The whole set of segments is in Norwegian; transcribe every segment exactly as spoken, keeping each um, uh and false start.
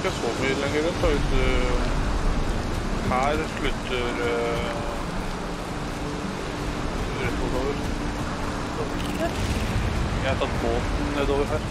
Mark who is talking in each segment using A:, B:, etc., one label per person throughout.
A: ikke så mye lenger rundt da, hvis du... Her slutter... Uh, rett bortover. Jeg har tatt båten nedover her.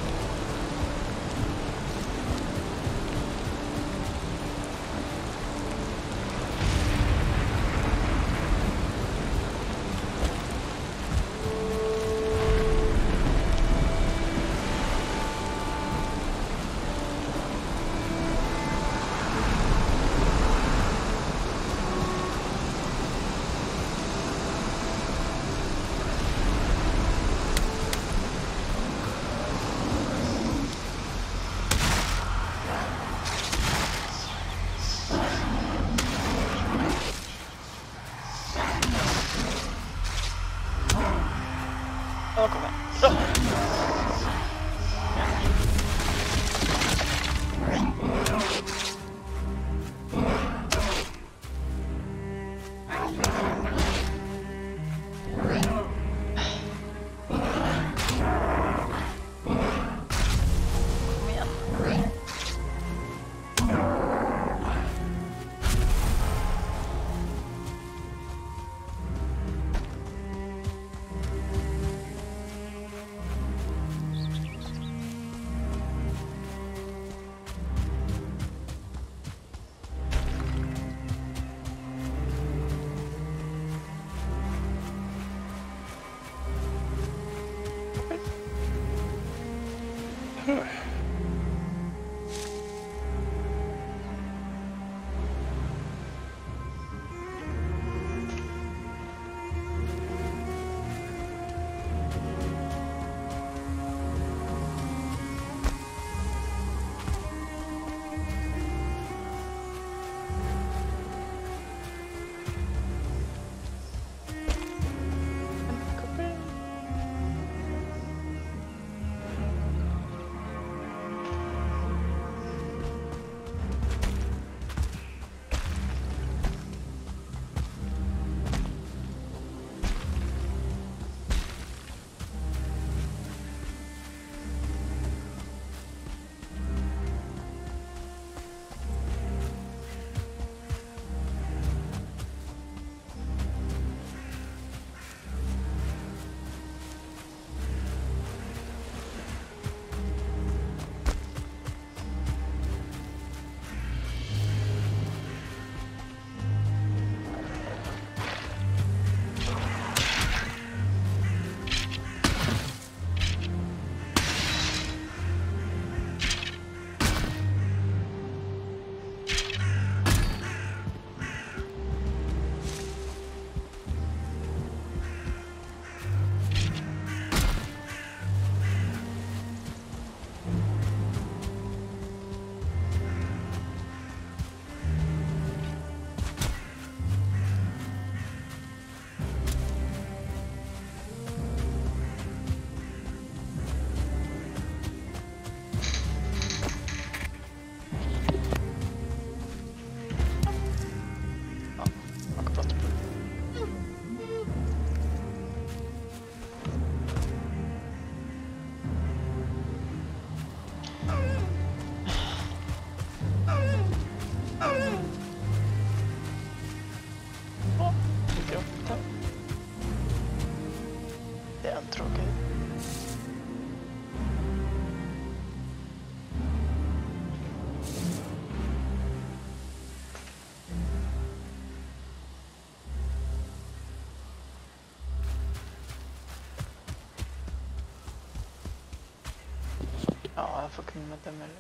B: Ja, jeg får kunne med dem eller.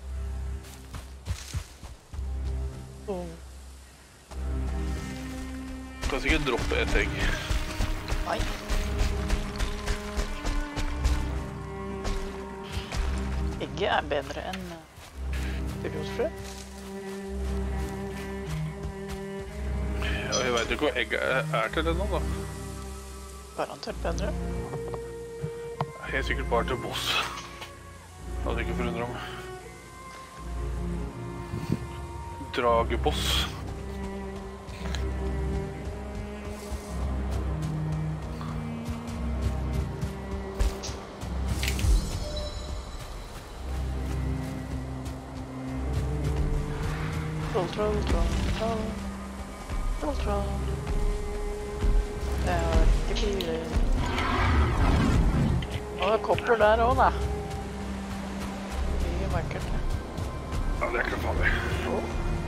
B: Oh.
A: Du kan sikkert droppe et egg.
B: Nei. Egget er bedre enn gulrotfrø.
A: Ja, jeg vet ikke hva egget er, er til det nå da.
B: Garantert bedre.
A: Helt sikkert bare til boss. Hadde ikke forundret meg. Drageboss.
B: troll, troll, troll. Troll, troll. Det har ikke piler. Å, det er kopper der også, da. Mye vakkert.
A: Ja, det er ikke farlig.
B: Oh.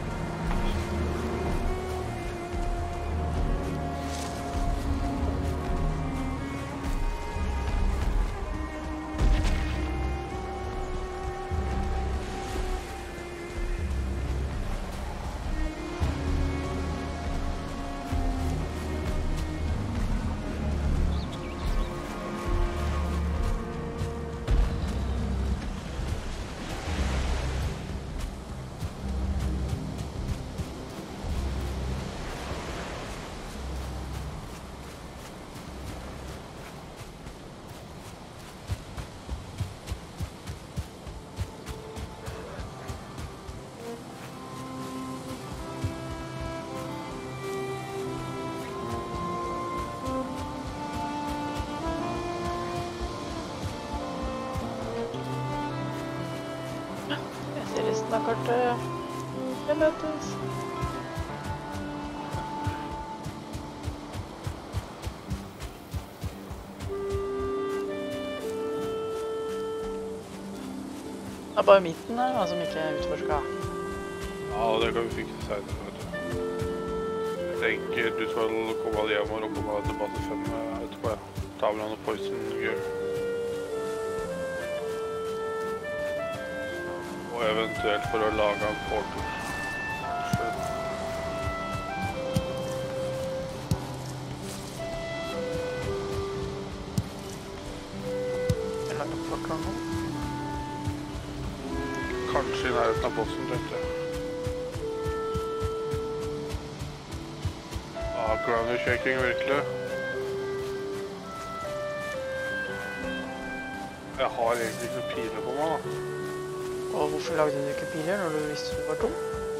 B: Resten av kartet. Det møtes. Det er bare midten her, da, som ikke er utforsket.
A: Ja, det kan vi fikse senere, vet du. Jeg tenker du skal komme deg hjem og komme deg til base fem etterpå, ja. Ta med noen poison gear. Og eventuelt for å lage en portal.
B: Jeg lager en portal nå.
A: Kanskje i nærheten av bossen, tenkte jeg. Ah, ground shaking, virkelig. Jeg har egentlig ikke noen piler på meg, da.
B: Og hvorfor lagde du ikke piler når du visste du var tom?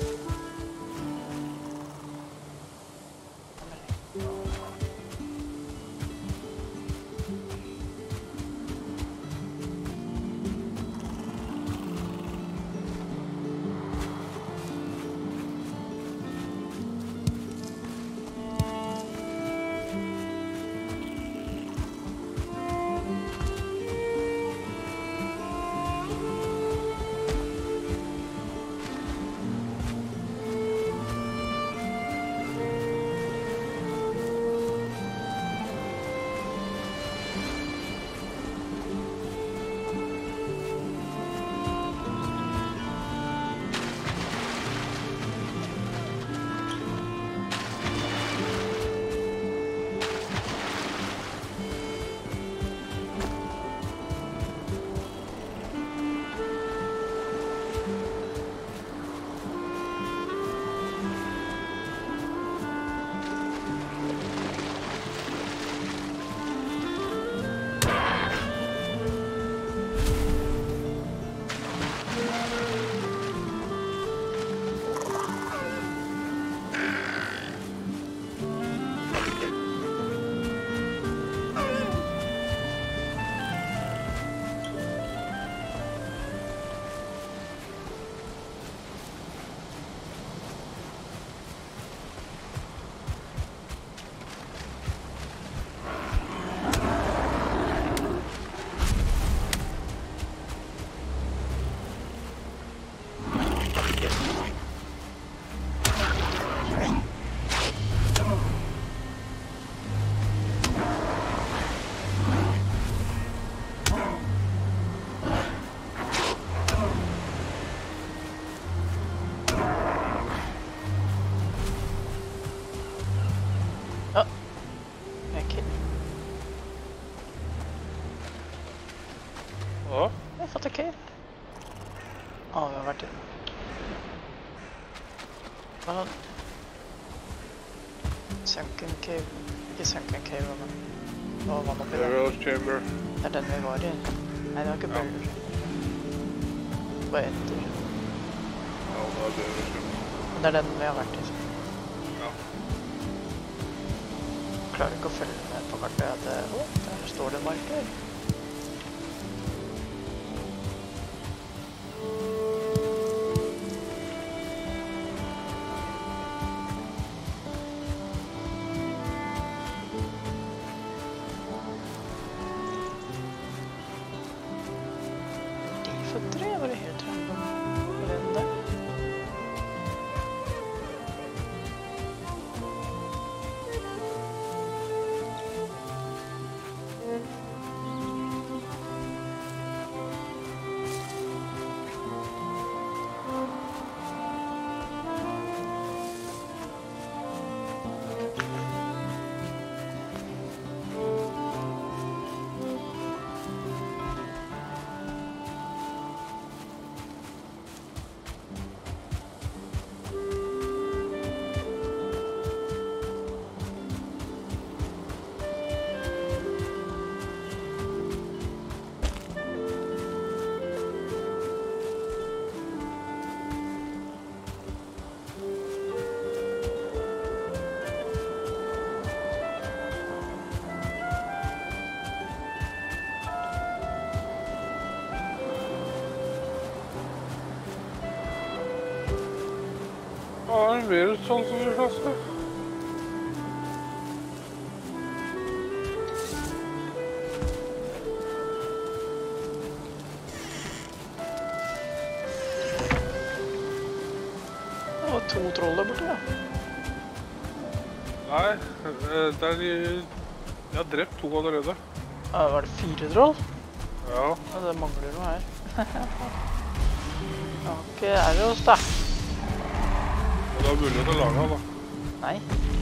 B: Ja, vi har vært inne. Hva er det? Sunken cave. Ikke sunken cave, men det var vann oppi der.
A: Burial chamber.
B: Det er den vi var i. Nei, det var ikke burial chamber. Bare etter.
A: Ja, det er burial chamber.
B: Det er den vi har vært i.
A: Ja.
B: Klarer ikke å følge med på kartet at det, å, der står det marker.
A: har en virus sånn som du klasse.
B: Det var to troll der borte, ja.
A: Nei, det er de... Jeg har drept to allerede.
B: Ja, var det fire troll?
A: Ja.
B: Ja, det mangler noe her. Ja, ikke er det oss da.
A: Og det er mulighet å lage da.
B: Nei.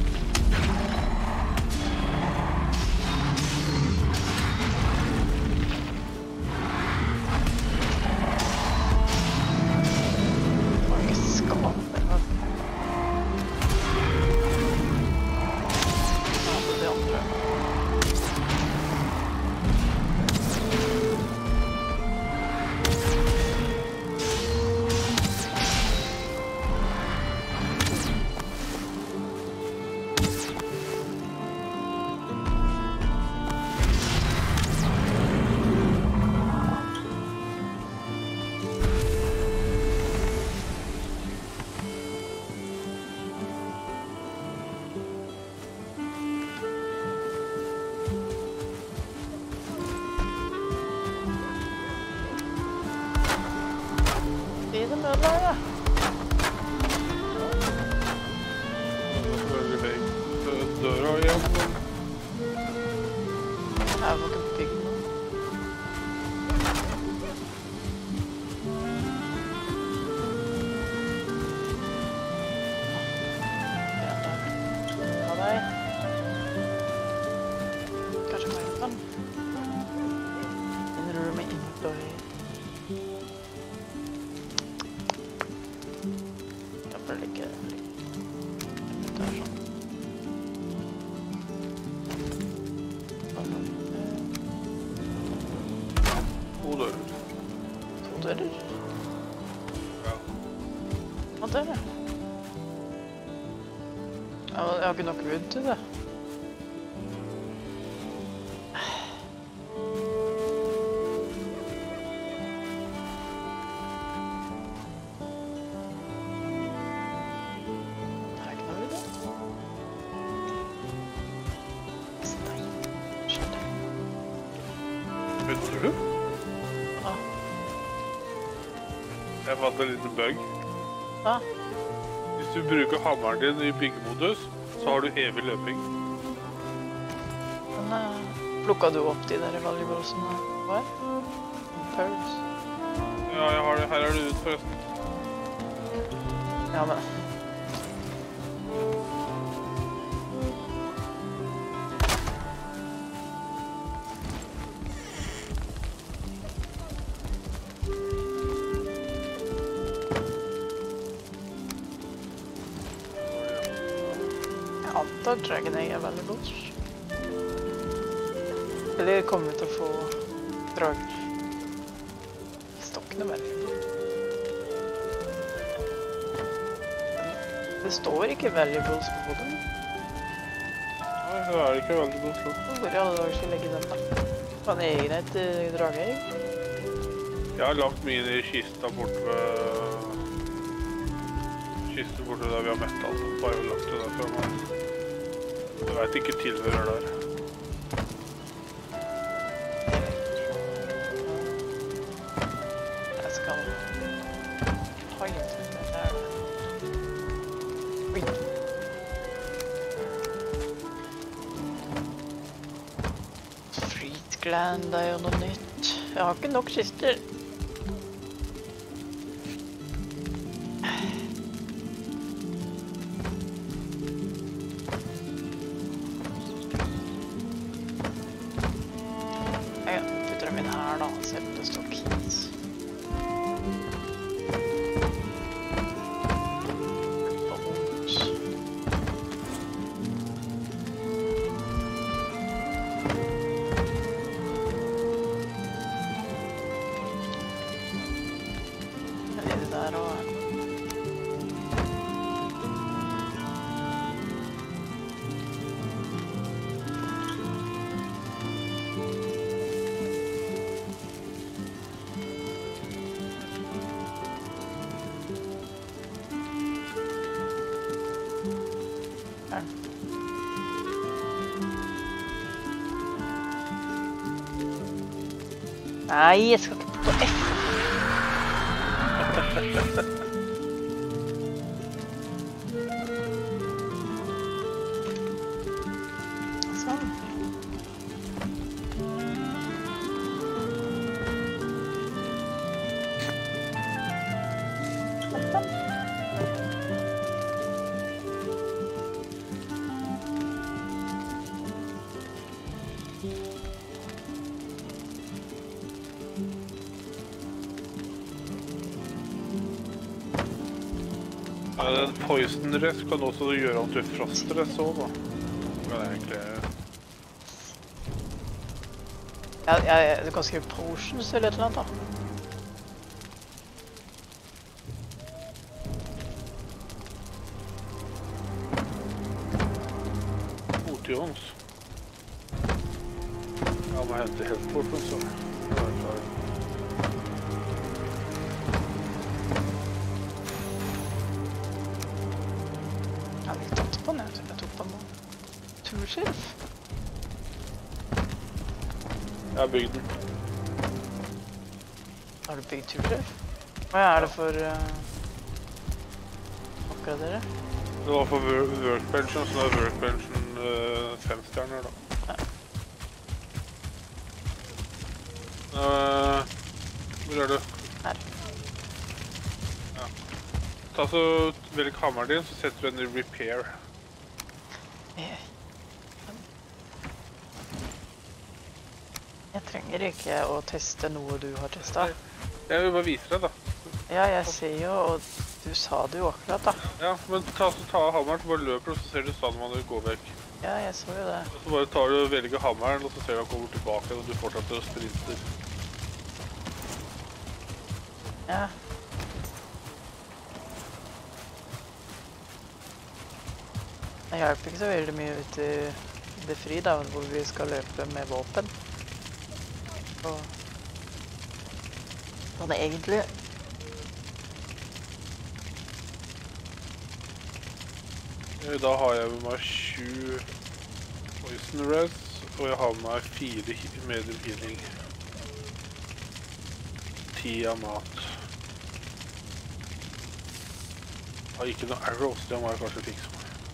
B: Jeg har ikke nok wood til det. Har jeg ikke noe wood da? Stein. Skjønner.
A: Venter du?
B: Ja.
A: Jeg fant en liten bug.
B: Ja.
A: Hvis du bruker hammeren din i byggemodus, så har du evig løping.
B: Men uh, plukket du opp de der valuablesene var? Pearls?
A: Ja, jeg har det. Her er det ut forresten.
B: Ja, men... Dragon Egg er veldig godt. Eller kommer vi til å få drager? Stokkene veldig. Det står ikke valuables på den.
A: Nei, det er ikke valuables på.
B: Hvor i alle dager skal jeg legge den da? Kan jeg egen et drageegg?
A: Jeg har lagt mine i kista bort ved... Kista borte der vi har mett altså. Bare lagt det der fra meg. Jeg vet ikke tilhører der.
B: Jeg skal ha litt det der. Oi. Freed Gland er jo noe nytt. Jeg har ikke nok kister. Nei, jeg skal ikke på F. Sånn.
A: Ja, den poison-dress kan også gjøre om til frost-dress også, da. Det er egentlig...
B: Ja, ja, du kan skrive potions eller et eller annet, da.
A: Potions. Ja, må hente helt bort, så. Ja, jeg klarer.
B: Jeg har ikke tatt på den, jeg tror jeg tok på den. Turskilf.
A: Jeg har bygd den.
B: Har du bygd turskilf? Hva er det for uh, oppgradere?
A: Det var for workbenchen, så det er workbenchen uh, fem stjerner, da.
B: Ja.
A: Uh, hvor er du?
B: Her.
A: Ja. Ta så velg hammeren din, så setter du den i repair.
B: Jeg, jeg trenger ikke å teste noe du har testet.
A: Jeg vil bare vise deg, da.
B: Ja, jeg ser jo, og du sa det jo akkurat, da.
A: Ja, men ta, så ta hammeren, så bare løper du, så ser du standmannen gå vekk.
B: Ja, jeg så jo det.
A: Og så bare tar du og velger hammeren, og så ser du han kommer tilbake, og du fortsetter å sprinter.
B: Ja. Det hjelper ikke så veldig mye ut i det fri, da, hvor vi skal løpe med våpen. Og sånn egentlig.
A: Da har jeg med meg sju poison res, og jeg har med meg fire medium healing. Ti av mat. Jeg har ikke noe arrows, det må jeg kanskje fikse meg.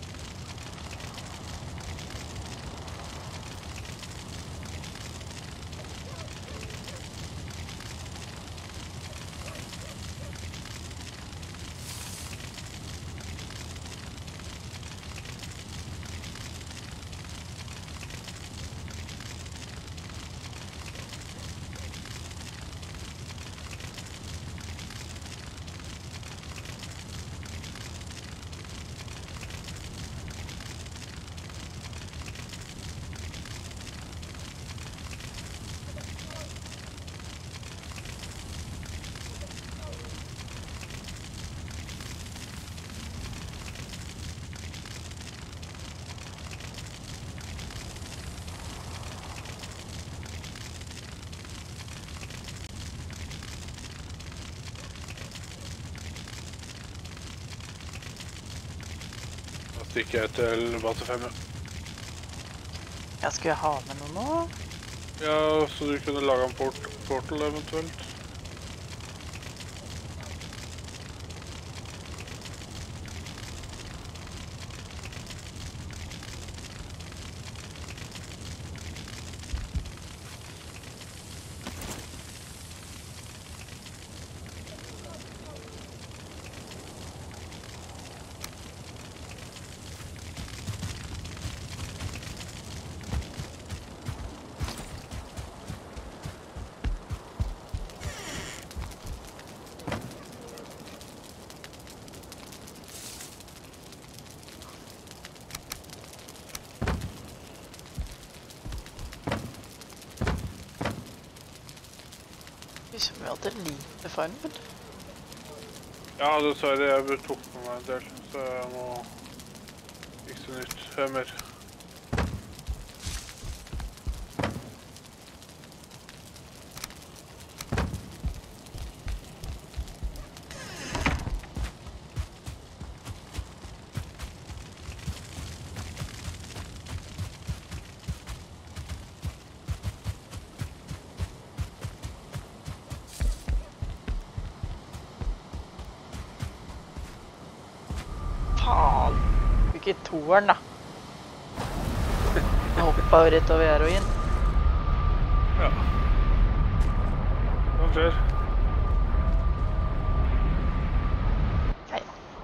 A: Stikker jeg til base fem.
B: Ja, skal jeg ha med noe nå?
A: Ja, så du kunne lage en port portal eventuelt.
B: Som vi hadde lite farmen.
A: Ja, dessverre, jeg tok med meg en del, så jeg må fikse nytt hømmer.
B: ikke i toeren da. Jeg hoppet rett over her og inn.
A: Ja. Hva skjer?
B: Nei.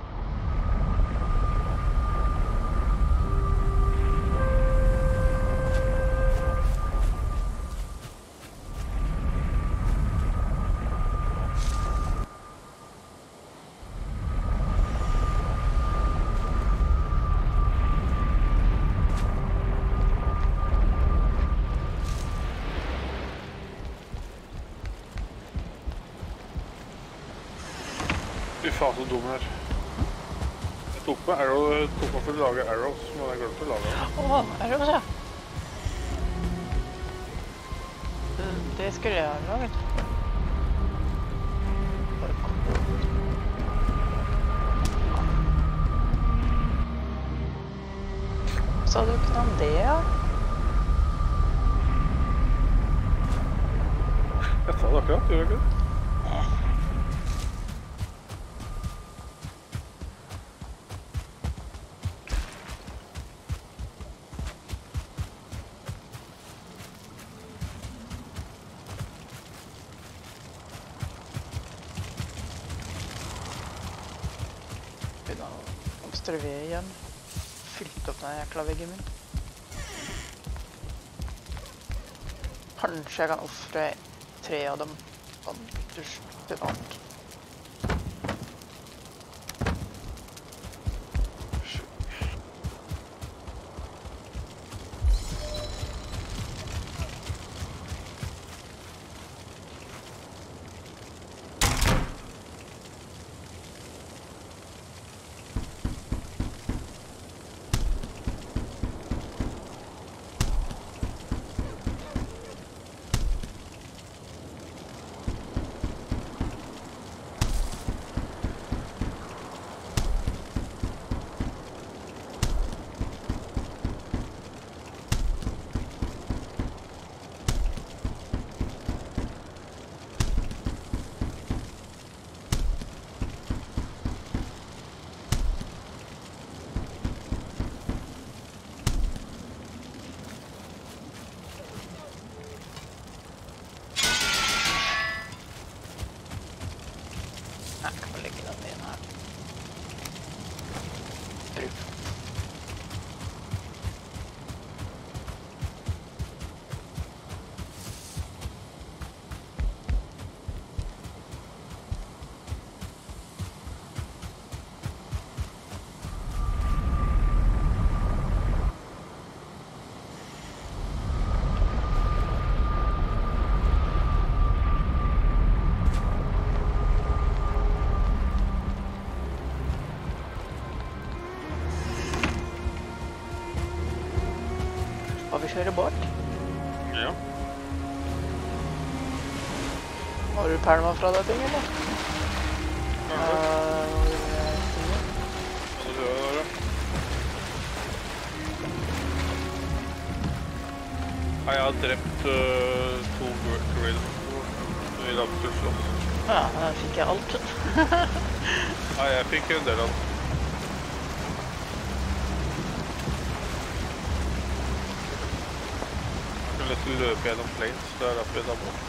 A: Fy faen, så dum her. Jeg tok med arrow, jeg tok med for å lage arrows, men jeg glemte å lage dem.
B: Åh, arrows, ja. Det skulle jeg ha laget. Bare kom. Sa du ikke noe om det, ja?
A: Jeg sa det akkurat, gjør jeg ikke det? Ved igjen. Fylt opp den jækla veggen min. Kanskje jeg kan offre tre av dem. Til alt. Vi kjører bort. Ja.
B: Har du perma fra deg ting, eller?
A: Ja.
B: Uh,
A: Hva du gjør det, da? Nei, jeg har drept uh, to grill i dag til slåss.
B: Ja, da fikk jeg alt.
A: Nei, jeg fikk en del av det. Til å løpe gjennom plains, det er derfor jeg da må.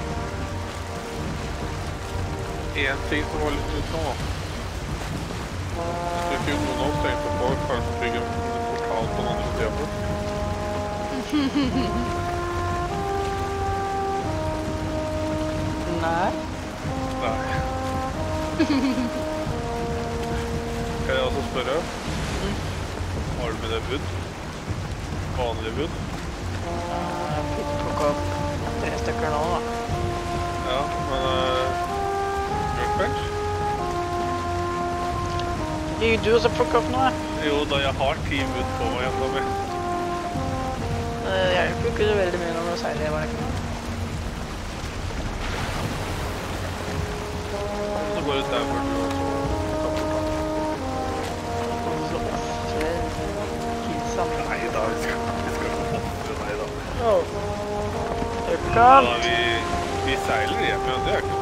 A: En ting som var litt ut nå. Skulle ikke noen av oss tenkte på kanskje bygge en portal på den andre siden bort?
B: Nei.
A: Nei. Kan jeg også spørre?
B: Mm.
A: Har du med deg wood? Vanlig wood?
B: Jeg fikk plukket opp tre stykker nå da.
A: Ja, men uh, workbench?
B: Gikk du også plukket opp noe?
A: Jo, da jeg har ti wood på meg enda med.
B: Det hjelper jo ikke så veldig mye når du seiler, var det ikke noe?
A: Så går det der for du også kan portal.
B: Og så offre kidsa.
A: Nei da, vi skal, vi skal ikke offre deg da.
B: Åh. Det er
A: Ja,
B: kaldt.
A: vi, vi seiler hjem, ja, det er ikke noe.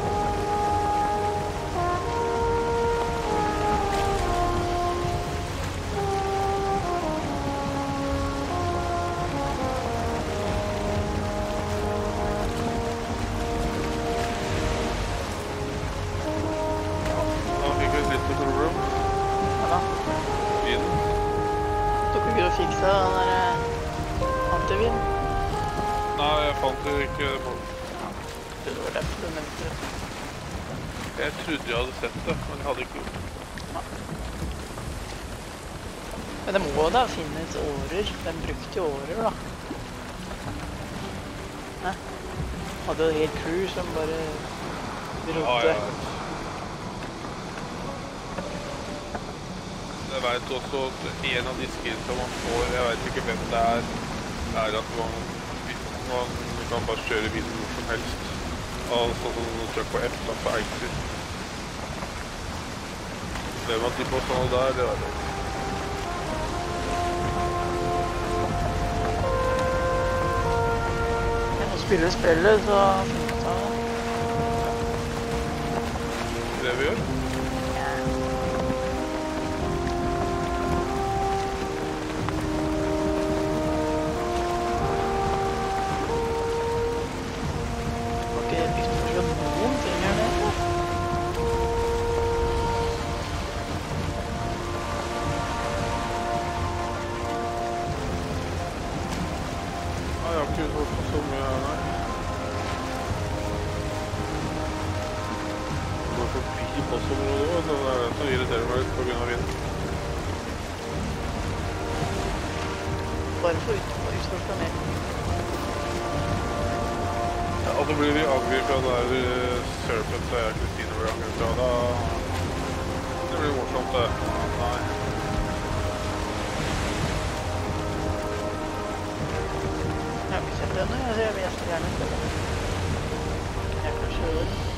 A: Da fikk vi et lite problem.
B: Ja da.
A: Vin.
B: Tok ikke du å fikse den der eh, antivin?
A: Nei, jeg fant jo ikke på.
B: Det var derfor du nevnte det.
A: Jeg trodde jeg hadde sett det, men jeg hadde ikke gjort det.
B: Men det må da finnes årer. Den brukte jo årer da. Hæ? Hadde jo et helt crew som bare
A: Ja,
B: rodde.
A: ja. Jeg vet også at en av de skillsa man får, jeg vet ikke hvem det er, er at man, man kan bare kjøre bilen hvor som helst. Altså sånn trykk på F da på exit. Hvem at de på sånne der, det vet jeg ikke.
B: Når du spiller spillet, så finnes det det.
A: Det vi gjør.
B: Var ikke det bygd for noen ting her nede?
A: Nei, jeg har ikke gjort så mye her, nei. Jeg går forbi bossområdet også, så det er det som irriterer meg litt på grunn av vinden.
B: Bare for utenfor utenfor ned.
A: Ja, og så blir vi angrepet av der Serpent, så jeg Kristine blir angrepet av da. Det blir morsomt det. Nei.
B: Jeg har ikke sett det ennå, jeg ser mest gjerne. Jeg kanskje gjør det.